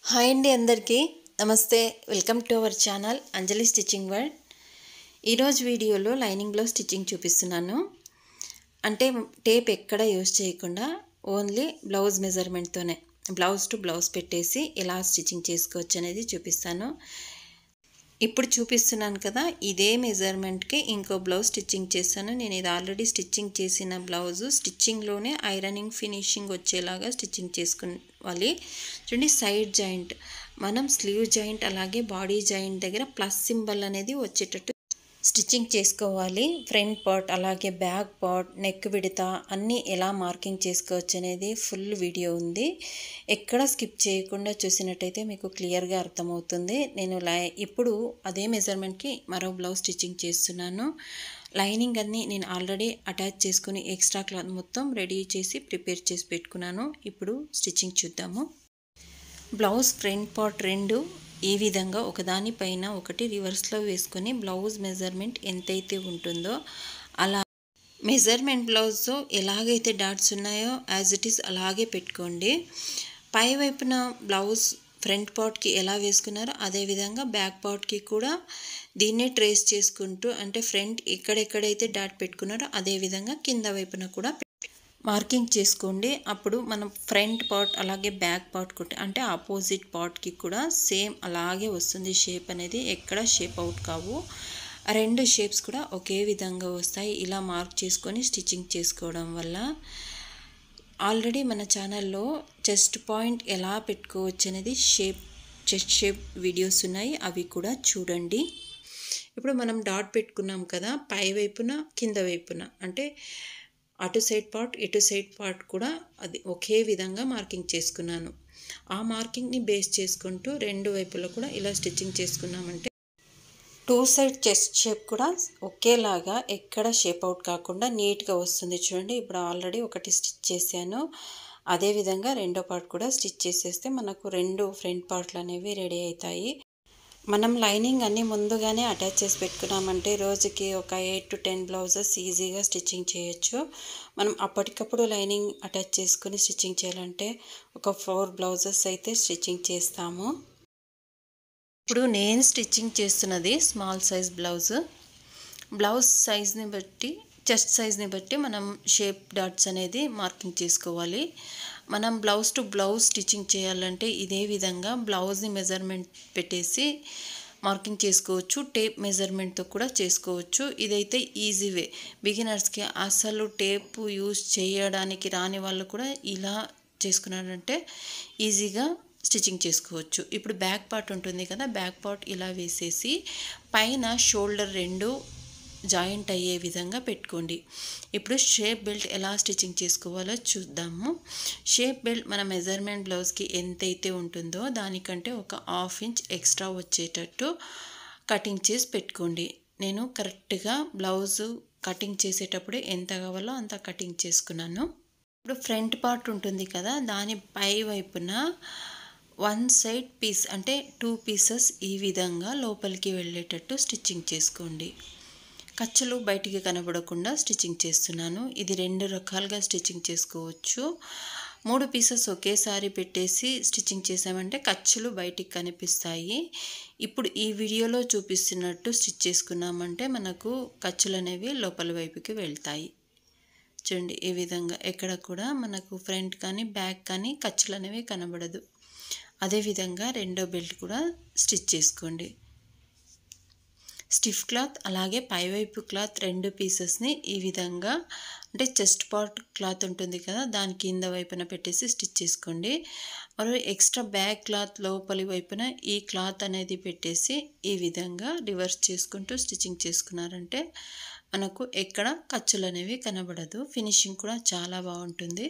Hi అండి అందరికీ నమస్తే. Welcome to our channel Anjali stitching world. ఈరోజు వీడియోలో లైనింగ్లో స్టిచ్చింగ్ చూపిస్తున్నాను. అంటే టేప్ ఎక్కడ యూజ్ చేయకుండా ఓన్లీ బ్లౌజ్ మెజర్మెంట్తోనే బ్లౌజ్ టు బ్లౌజ్ పెట్టేసి ఎలా స్టిచ్చింగ్ చేసుకోవచ్చు అనేది చూపిస్తాను. ఇప్పుడు చూపిస్తున్నాను కదా, ఇదే మెజర్మెంట్కి ఇంకో బ్లౌజ్ స్టిచ్చింగ్ చేశాను. నేను ఇది ఆల్రెడీ స్టిచ్చింగ్ చేసిన బ్లౌజు. స్టిచ్చింగ్లోనే ఐరనింగ్ ఫినిషింగ్ వచ్చేలాగా స్టిచ్చింగ్ చేసుకోవాలి. చూడండి, సైడ్ జాయింట్ మనం స్లీవ్ జాయింట్ అలాగే బాడీ జాయింట్ దగ్గర ప్లస్ సింబల్ అనేది వచ్చేటట్టు స్టిచ్చింగ్ చేసుకోవాలి. ఫ్రంట్ పార్ట్ అలాగే బ్యాక్ పార్ట్, నెక్ విడత అన్నీ ఎలా మార్కింగ్ చేసుకోవచ్చు అనేది ఫుల్ వీడియో ఉంది. ఎక్కడ స్కిప్ చేయకుండా చూసినట్టయితే మీకు క్లియర్గా అర్థమవుతుంది. నేను ఇప్పుడు అదే మెజర్మెంట్కి మరో బ్లౌజ్ స్టిచ్చింగ్ చేస్తున్నాను. లైనింగ్ అన్నీ నేను ఆల్రెడీ అటాచ్ చేసుకుని ఎక్స్ట్రా క్లాత్ మొత్తం రెడీ చేసి ప్రిపేర్ చేసి పెట్టుకున్నాను. ఇప్పుడు స్టిచ్చింగ్ చూద్దాము. బ్లౌజ్ ఫ్రంట్ పార్ట్ రెండు ఈ విధంగా ఒకదానిపైన ఒకటి రివర్స్లో వేసుకొని బ్లౌజ్ మెజర్మెంట్ ఎంతైతే ఉంటుందో అలా మెజర్మెంట్ బ్లౌజ్లో ఎలాగైతే డాట్స్ ఉన్నాయో యాజ్ ఇట్ ఈస్ అలాగే పెట్టుకోండి. పై వైపున బ్లౌజ్ ఫ్రంట్ పార్ట్కి ఎలా వేసుకున్నారో అదేవిధంగా బ్యాక్ పార్ట్కి కూడా దీన్నే ట్రేస్ చేసుకుంటూ, అంటే ఫ్రంట్ ఎక్కడెక్కడైతే డాట్ పెట్టుకున్నారో అదేవిధంగా కింద వైపున కూడా మార్కింగ్ చేసుకోండి. అప్పుడు మనం ఫ్రంట్ పార్ట్ అలాగే బ్యాక్ పార్ట్ అంటే ఆపోజిట్ పార్ట్కి కూడా సేమ్ అలాగే వస్తుంది. షేప్ అనేది ఎక్కడ షేప్ అవుట్ కావు. రెండు షేప్స్ కూడా ఒకే విధంగా వస్తాయి. ఇలా మార్క్ చేసుకొని స్టిచ్చింగ్ చేసుకోవడం వల్ల ఆల్రెడీ మన ఛానల్లో చెస్ట్ పాయింట్ ఎలా పెట్టుకోవచ్చు అనేది చెస్ట్ షేప్ వీడియోస్ ఉన్నాయి, అవి కూడా చూడండి. ఇప్పుడు మనం డాట్ పెట్టుకున్నాం కదా, పై వైపున కింద వైపున అంటే అటు సైడ్ పార్ట్ ఇటు సైడ్ పార్ట్ కూడా అది ఒకే విధంగా మార్కింగ్ చేసుకున్నాను. ఆ మార్కింగ్ని బేస్ చేసుకుంటూ రెండు వైపులో కూడా ఇలా స్టిచ్చింగ్ చేసుకున్నామంటే టూ సైడ్ చెస్ట్ షేప్ కూడా ఒకేలాగా ఎక్కడ షేప్ అవుట్ కాకుండా నీట్గా వస్తుంది. చూడండి, ఇప్పుడు ఆల్రెడీ ఒకటి స్టిచ్ చేశాను. అదేవిధంగా రెండో పార్ట్ కూడా స్టిచ్ చేసేస్తే మనకు రెండు ఫ్రంట్ పార్ట్లు అనేవి రెడీ అవుతాయి. మనం లైనింగ్ అన్నీ ముందుగానే అటాచ్ చేసి పెట్టుకున్నామంటే రోజుకి ఒక 8 to 10 బ్లౌజెస్ ఈజీగా స్టిచ్చింగ్ చేయొచ్చు. మనం అప్పటికప్పుడు లైనింగ్ అటాచ్ చేసుకుని స్టిచ్చింగ్ చేయాలంటే ఒక 4 బ్లౌజెస్ అయితే స్టిచ్చింగ్ చేస్తాము. ఇప్పుడు నేను స్టిచ్చింగ్ చేస్తున్నది స్మాల్ సైజ్ బ్లౌజ్ సైజ్ని బట్టి, చెస్ట్ సైజ్ని బట్టి మనం షేప్ డాట్స్ అనేది మార్కింగ్ చేసుకోవాలి. మనం బ్లౌజ్ టు బ్లౌజ్ స్టిచ్చింగ్ చేయాలంటే ఇదే విధంగా బ్లౌజ్ని మెజర్మెంట్ పెట్టేసి మార్కింగ్ చేసుకోవచ్చు. టేప్ మెజర్మెంట్తో కూడా చేసుకోవచ్చు. ఇదైతే ఈజీ వే. బిగినర్స్కి అసలు టేప్ యూజ్ చేయడానికి రాని వాళ్ళు కూడా ఇలా చేసుకున్నారంటే ఈజీగా స్టిచ్చింగ్ చేసుకోవచ్చు. ఇప్పుడు బ్యాక్ పార్ట్ ఉంటుంది కదా, బ్యాక్ పార్ట్ ఇలా వేసేసి పైన షోల్డర్ రెండు జాయింట్ అయ్యే విధంగా పెట్టుకోండి. ఇప్పుడు షేప్ బెల్ట్ ఎలా స్టిచ్చింగ్ చేసుకోవాలో చూద్దాము. షేప్ బెల్ట్ మన మెజర్మెంట్ బ్లౌజ్కి ఎంతైతే ఉంటుందో దానికంటే ఒక 1/2 ఇంచ్ ఎక్స్ట్రా వచ్చేటట్టు కటింగ్ చేసి పెట్టుకోండి. నేను కరెక్ట్గా బ్లౌజు కటింగ్ చేసేటప్పుడు ఎంత కావాలో అంత కటింగ్ చేసుకున్నాను. ఇప్పుడు ఫ్రంట్ పార్ట్ ఉంటుంది కదా, దాని పై వైపున 1 సైడ్ పీస్ అంటే 2 పీసెస్ ఈ విధంగా లోపలికి వెళ్ళేటట్టు స్టిచ్చింగ్ చేసుకోండి. ఖర్చులు బయటికి కనబడకుండా స్టిచ్చింగ్ చేస్తున్నాను. ఇది 2 రకాలుగా స్టిచ్చింగ్ చేసుకోవచ్చు. 3 పీసెస్ ఒకేసారి పెట్టేసి స్టిచ్చింగ్ చేసామంటే ఖర్చులు బయటికి కనిపిస్తాయి. ఇప్పుడు ఈ వీడియోలో చూపిస్తున్నట్టు స్టిచ్ చేసుకున్నామంటే మనకు ఖర్చులు అనేవి లోపల వైపుకి వెళ్తాయి. చూడండి, ఈ విధంగా ఎక్కడ కూడా మనకు ఫ్రంట్ కానీ బ్యాక్ కానీ ఖర్చులు అనేవి కనబడదు. అదేవిధంగా రెండో బెల్ట్ కూడా స్టిచ్ చేసుకోండి. స్టిఫ్ క్లాత్ అలాగే పైవైపు క్లాత్ 2 పీసెస్ని ఈ విధంగా అంటే చెస్ట్ పార్ట్ క్లాత్ ఉంటుంది కదా, దాని కింద వైపున పెట్టేసి స్టిచ్ చేసుకోండి. మరియు ఎక్స్ట్రా బ్యాక్ క్లాత్ లోపలి వైపున ఈ క్లాత్ అనేది పెట్టేసి ఈ విధంగా రివర్స్ చేసుకుంటూ స్టిచ్చింగ్ చేసుకున్నారంటే మనకు ఎక్కడ ఖర్చులు అనేవి కనబడదు. ఫినిషింగ్ కూడా చాలా బాగుంటుంది.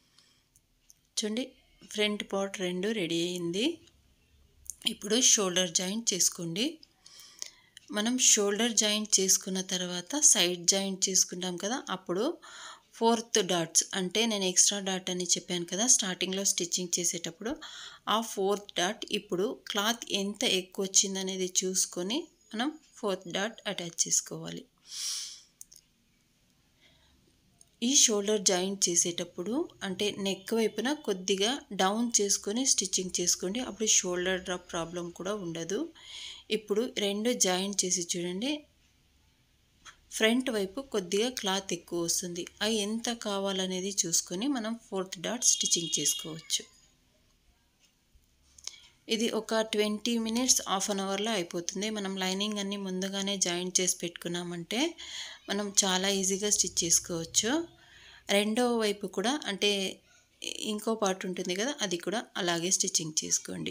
చూడండి, ఫ్రంట్ పార్ట్ 2 రెడీ అయింది. ఇప్పుడు షోల్డర్ జాయింట్ చేసుకోండి. మనం షోల్డర్ జాయింట్ చేసుకున్న తర్వాత సైడ్ జాయింట్ చేసుకుంటాం కదా, అప్పుడు 4th డాట్స్ అంటే నేను ఎక్స్ట్రా డాట్ అని చెప్పాను కదా స్టార్టింగ్లో స్టిచ్చింగ్ చేసేటప్పుడు, ఆ 4th డాట్ ఇప్పుడు క్లాత్ ఎంత ఎక్కువ వచ్చిందనేది చూసుకొని మనం 4th డాట్ అటాచ్ చేసుకోవాలి. ఈ షోల్డర్ జాయింట్ చేసేటప్పుడు అంటే నెక్ వైపున కొద్దిగా డౌన్ చేసుకొని స్టిచ్చింగ్ చేసుకోండి. అప్పుడు షోల్డర్ డ్రాప్ ప్రాబ్లం కూడా ఉండదు. ఇప్పుడు రెండు జాయింట్ చేసి చూడండి. ఫ్రంట్ వైపు కొద్దిగా క్లాత్ ఎక్కువ వస్తుంది. అది ఎంత కావాలనేది చూసుకొని మనం 4th డాట్ స్టిచ్చింగ్ చేసుకోవచ్చు. ఇది ఒక 20 మినిట్స్ హాఫ్ అన్ అవర్లో అయిపోతుంది. మనం లైనింగ్ అన్నీ ముందుగానే జాయింట్ చేసి పెట్టుకున్నామంటే మనం చాలా ఈజీగా స్టిచ్ చేసుకోవచ్చు. రెండో వైపు కూడా అంటే ఇంకో పార్ట్ ఉంటుంది కదా, అది కూడా అలాగే స్టిచ్చింగ్ చేసుకోండి.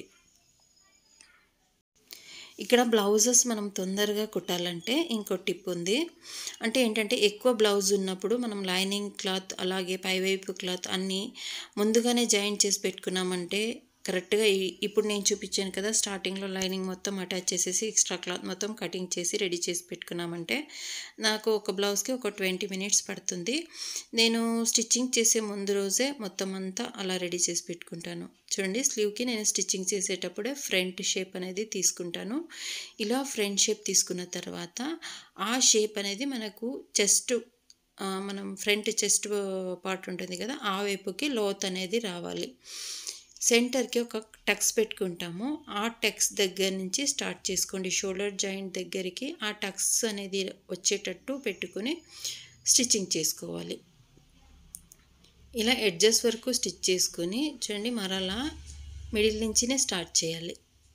ఇక్కడ బ్లౌజెస్ మనం తొందరగా కుట్టాలంటే ఇంకో టిప్ ఉంది. అంటే ఏంటంటే ఎక్కువ బ్లౌజ్ ఉన్నప్పుడు మనం లైనింగ్ క్లాత్ అలాగే పైవైపు క్లాత్ అన్నీ ముందుగానే జాయింట్ చేసి పెట్టుకున్నామంటే కరెక్ట్గా ఇప్పుడు నేను చూపించాను కదా, స్టార్టింగ్లో లైనింగ్ మొత్తం అటాచ్ చేసేసి ఎక్స్ట్రా క్లాత్ మొత్తం కటింగ్ చేసి రెడీ చేసి పెట్టుకున్నామంటే నాకు ఒక బ్లౌజ్కి ఒక 20 మినిట్స్ పడుతుంది. నేను స్టిచ్చింగ్ చేసే ముందు రోజే మొత్తం అంతా అలా రెడీ చేసి పెట్టుకుంటాను. చూడండి, స్లీవ్కి నేను స్టిచ్చింగ్ చేసేటప్పుడే ఫ్రంట్ షేప్ అనేది తీసుకుంటాను. ఇలా ఫ్రంట్ షేప్ తీసుకున్న తర్వాత ఆ షేప్ అనేది మనకు చెస్ట్ మనం ఫ్రంట్ చెస్ట్ పార్ట్ ఉంటుంది కదా, ఆ వైపుకి లోత్ అనేది రావాలి. సెంటర్కి ఒక టక్స్ పెట్టుకుంటాము. ఆ టక్స్ దగ్గర నుంచి స్టార్ట్ చేసుకోండి. షోల్డర్ జాయింట్ దగ్గరికి ఆ టక్స్ అనేది వచ్చేటట్టు పెట్టుకొని స్టిచ్చింగ్ చేసుకోవాలి. ఇలా ఎడ్జెస్ వరకు స్టిచ్ చేసుకొని చూడండి, మరలా మిడిల్ నుంచినే స్టార్ట్ చేయాలి.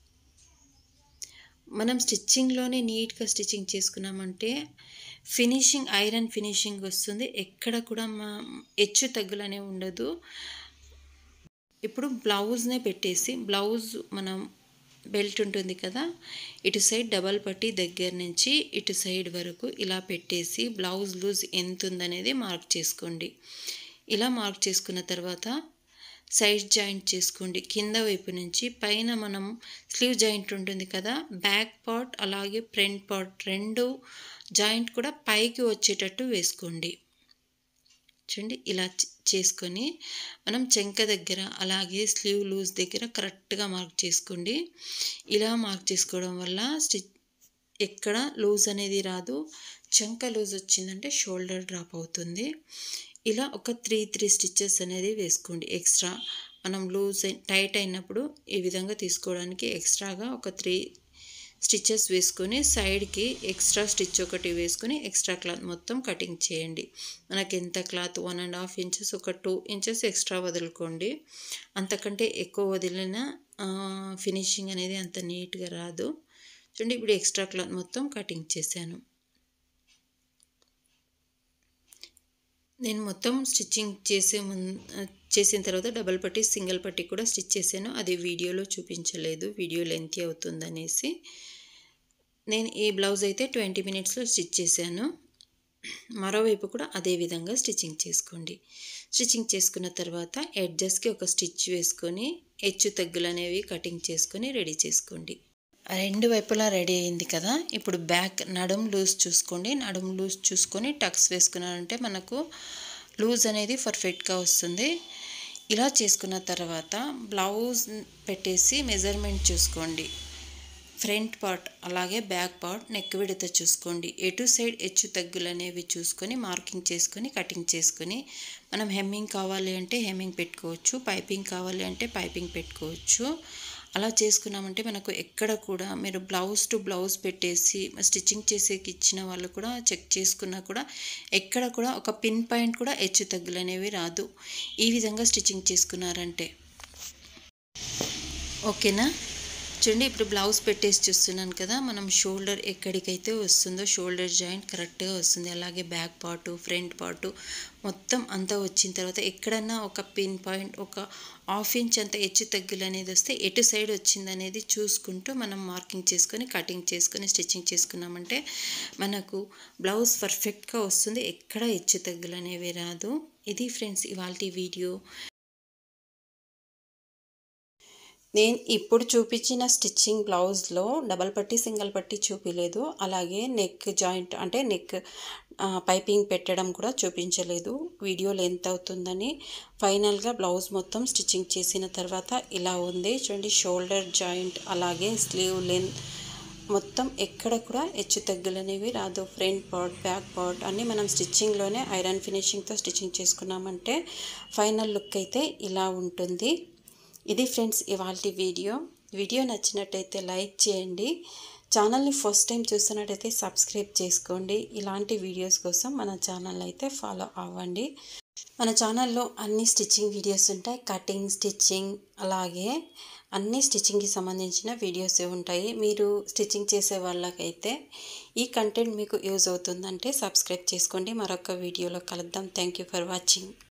మనం స్టిచ్చింగ్లోనే నీట్గా స్టిచ్చింగ్ చేసుకున్నామంటే ఫినిషింగ్ ఐరన్ ఫినిషింగ్ వస్తుంది. ఎక్కడ కూడా హెచ్చు తగ్గులనే ఉండదు. ఇప్పుడు బ్లౌజ్నే పెట్టేసి బ్లౌజ్ మనం బెల్ట్ ఉంటుంది కదా, ఇటు సైడ్ డబల్ పట్టి దగ్గర నుంచి ఇటు సైడ్ వరకు ఇలా పెట్టేసి బ్లౌజ్ లూజ్ ఎంత ఉందనేది మార్క్ చేసుకోండి. ఇలా మార్క్ చేసుకున్న తర్వాత సైడ్ జాయింట్ చేసుకోండి. కింద వైపు నుంచి పైన మనం స్లీవ్ జాయింట్ ఉంటుంది కదా, బ్యాక్ పార్ట్ అలాగే ఫ్రంట్ పార్ట్ రెండు జాయింట్ కూడా పైకి వచ్చేటట్టు వేసుకోండి. చూడండి, ఇలా చేసుకొని మనం చెంక దగ్గర అలాగే స్లీవ్ లూజ్ దగ్గర కరెక్ట్గా మార్క్ చేసుకోండి. ఇలా మార్క్ చేసుకోవడం వల్ల ఎక్కడ లూజ్ అనేది రాదు. చెంక లూజ్ వచ్చిందంటే షోల్డర్ డ్రాప్ అవుతుంది. ఇలా ఒక 3 స్టిచ్చెస్ అనేది వేసుకోండి. ఎక్స్ట్రా మనం లూజ్ టైట్ అయినప్పుడు ఈ విధంగా తీసుకోవడానికి ఎక్స్ట్రాగా ఒక 3 స్టిచ్చెస్ వేసుకొని సైడ్కి ఎక్స్ట్రా స్టిచ్ ఒకటి వేసుకొని ఎక్స్ట్రా క్లాత్ మొత్తం కటింగ్ చేయండి. మనకి ఎంత క్లాత్ 1.5 ఇంచెస్ ఒక 2 ఇంచెస్ ఎక్స్ట్రా వదులుకోండి. అంతకంటే ఎక్కువ వదిలిన ఫినిషింగ్ అనేది అంత నీట్గా రాదు. చూడండి, ఇప్పుడు ఎక్స్ట్రా క్లాత్ మొత్తం కటింగ్ చేశాను. నేను మొత్తం స్టిచ్చింగ్ చేసిన తర్వాత డబల్ పట్టి సింగిల్ పట్టి కూడా స్టిచ్ చేశాను. అది వీడియోలో చూపించలేదు, వీడియో లెంతీ అవుతుందనేసి. నేను ఈ బ్లౌజ్ అయితే 20 మినిట్స్లో స్టిచ్ చేశాను. మరోవైపు కూడా అదే విధంగా స్టిచ్చింగ్ చేసుకోండి. స్టిచ్చింగ్ చేసుకున్న తర్వాత ఎడ్జెస్కి ఒక స్టిచ్ వేసుకొని హెచ్చు తగ్గులు అనేవి కటింగ్ చేసుకొని రెడీ చేసుకోండి. రెండు వైపులా రెడీ అయింది కదా, ఇప్పుడు బ్యాక్ నడుం లూజ్ చూసుకోండి. నడుం లూజ్ చూసుకొని టక్స్ వేసుకున్నారంటే మనకు లూజ్ అనేది పర్ఫెక్ట్గా వస్తుంది. ఇలా చేసుకున్న తర్వాత బ్లౌజ్ పెట్టేసి మెజర్మెంట్ చూసుకోండి. ఫ్రంట్ పార్ట్ అలాగే బ్యాక్ పార్ట్ నెక్ విడత చూసుకోండి. ఎటు సైడ్ హెచ్చు తగ్గులు అనేవి చూసుకొని మార్కింగ్ చేసుకొని కటింగ్ చేసుకొని మనం హెమ్మింగ్ కావాలి అంటే హెమ్మింగ్ పెట్టుకోవచ్చు, పైపింగ్ కావాలి అంటే పైపింగ్ పెట్టుకోవచ్చు. అలా చేసుకున్నామంటే మనకు ఎక్కడ కూడా మీరు బ్లౌజ్ టు బ్లౌజ్ పెట్టేసి స్టిచ్చింగ్ చేసేకి ఇచ్చిన వాళ్ళు కూడా చెక్ చేసుకున్నా కూడా ఎక్కడ కూడా ఒక పిన్ పాయింట్ కూడా హెచ్చు తగ్గులు అనేవి రాదు. ఈ విధంగా స్టిచ్చింగ్ చేసుకున్నారంటే ఓకేనా. చూడండి, ఇప్పుడు బ్లౌజ్ పెట్టేసి చూస్తున్నాను కదా, మనం షోల్డర్ ఎక్కడికైతే వస్తుందో షోల్డర్ జాయింట్ కరెక్ట్గా వస్తుంది. అలాగే బ్యాక్ పార్టు ఫ్రంట్ పార్టు మొత్తం అంతా వచ్చిన తర్వాత ఎక్కడన్నా ఒక పిన్ పాయింట్ ఒక 1/2 ఇంచ్ అంత హెచ్చు తగ్గులు అనేది వస్తే ఎటు సైడ్ వచ్చింది అనేది చూసుకుంటూ మనం మార్కింగ్ చేసుకొని కటింగ్ చేసుకొని స్టిచ్చింగ్ చేసుకున్నామంటే మనకు బ్లౌజ్ పర్ఫెక్ట్గా వస్తుంది. ఎక్కడ హెచ్చు తగ్గులు అనేవి రాదు. ఇది ఫ్రెండ్స్ ఇవాల్టి వీడియో. నేను ఇప్పుడు చూపించిన స్టిచ్చింగ్ బ్లౌజ్లో డబల్ పట్టి సింగిల్ పట్టి చూపించలేదు. అలాగే నెక్ జాయింట్ అంటే నెక్ పైపింగ్ పెట్టడం కూడా చూపించలేదు. వీడియో లెంత్ అవుతుందని ఫైనల్గా బ్లౌజ్ మొత్తం స్టిచ్చింగ్ చేసిన తర్వాత ఇలా ఉంది. చూడండి, షోల్డర్ జాయింట్ అలాగే స్లీవ్ లెంత్ మొత్తం ఎక్కడ కూడా హెచ్చు తగ్గులనేవి రాదు. ఫ్రంట్ పార్ట్, బ్యాక్ పార్ట్ అన్నీ మనం స్టిచ్చింగ్లోనే ఐరన్ ఫినిషింగ్తో స్టిచ్చింగ్ చేసుకున్నామంటే ఫైనల్ లుక్ అయితే ఇలా ఉంటుంది. ఇది ఫ్రెండ్స్ ఇవాల్టి వీడియో నచ్చినట్టయితే లైక్ చేయండి. ఛానల్ని ఫస్ట్ టైం చూస్తున్నట్టయితే సబ్స్క్రైబ్ చేసుకోండి. ఇలాంటి వీడియోస్ కోసం మన ఛానల్ అయితే ఫాలో అవ్వండి. మన ఛానల్లో అన్ని స్టిచ్చింగ్ వీడియోస్ ఉంటాయి. కటింగ్, స్టిచ్చింగ్, అలాగే అన్ని స్టిచ్చింగ్కి సంబంధించిన వీడియోస్ ఉంటాయి. మీరు స్టిచ్చింగ్ చేసే వాళ్ళకైతే ఈ కంటెంట్ మీకు యూజ్ అవుతుందంటే సబ్స్క్రైబ్ చేసుకోండి. మరొక వీడియోలో కలుద్దాం. Thank you for watching.